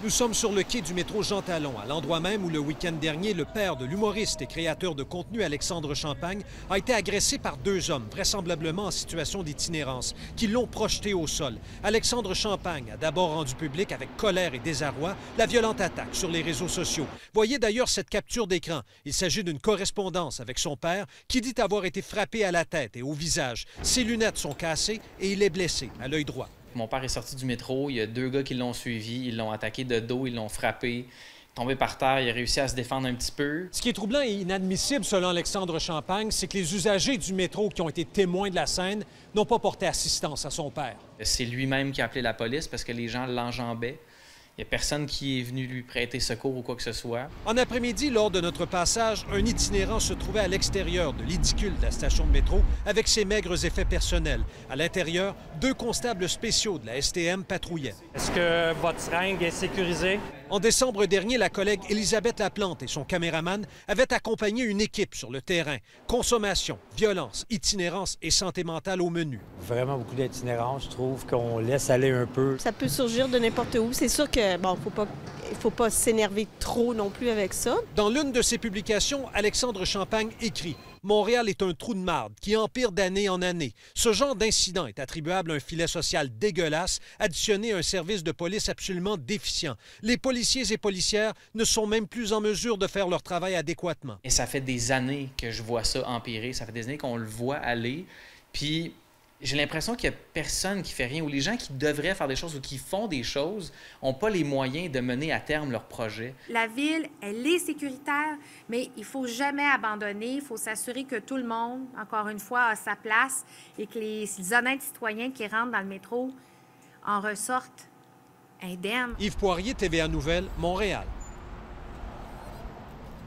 Nous sommes sur le quai du métro Jean Talon, à l'endroit même où le week-end dernier, le père de l'humoriste et créateur de contenu Alexandre Champagne a été agressé par deux hommes, vraisemblablement en situation d'itinérance, qui l'ont projeté au sol. Alexandre Champagne a d'abord rendu public avec colère et désarroi la violente attaque sur les réseaux sociaux. Voyez d'ailleurs cette capture d'écran. Il s'agit d'une correspondance avec son père qui dit avoir été frappé à la tête et au visage. Ses lunettes sont cassées et il est blessé à l'œil droit. Mon père est sorti du métro, il y a deux gars qui l'ont suivi, ils l'ont attaqué de dos, ils l'ont frappé. Tombé par terre, il a réussi à se défendre un petit peu. Ce qui est troublant et inadmissible, selon Alexandre Champagne, c'est que les usagers du métro qui ont été témoins de la scène n'ont pas porté assistance à son père. C'est lui-même qui a appelé la police parce que les gens l'enjambaient. Il n'y a personne qui est venu lui prêter secours ou quoi que ce soit. En après-midi, lors de notre passage, un itinérant se trouvait à l'extérieur de l'édicule de la station de métro avec ses maigres effets personnels. À l'intérieur, deux constables spéciaux de la STM patrouillaient. Est-ce que votre seringue est sécurisée? En décembre dernier, la collègue Élisabeth Laplante et son caméraman avaient accompagné une équipe sur le terrain. Consommation, violence, itinérance et santé mentale au menu. Vraiment beaucoup d'itinérance. Je trouve qu'on laisse aller un peu. Ça peut surgir de n'importe où. C'est sûr que, bon, faut pas s'énerver trop non plus avec ça. Dans l'une de ses publications, Alexandre Champagne écrit « Montréal est un trou de marde qui empire d'année en année. Ce genre d'incident est attribuable à un filet social dégueulasse, additionné à un service de police absolument déficient. Les policiers et policières ne sont même plus en mesure de faire leur travail adéquatement. » Et ça fait des années que je vois ça empirer, ça fait des années qu'on le voit aller, puis j'ai l'impression qu'il n'y a personne qui fait rien, ou les gens qui devraient faire des choses ou qui font des choses n'ont pas les moyens de mener à terme leur projet. La ville, elle est sécuritaire, mais il ne faut jamais abandonner. Il faut s'assurer que tout le monde, encore une fois, a sa place et que les honnêtes citoyens qui rentrent dans le métro en ressortent indemnes. Yves Poirier, TVA Nouvelles, Montréal.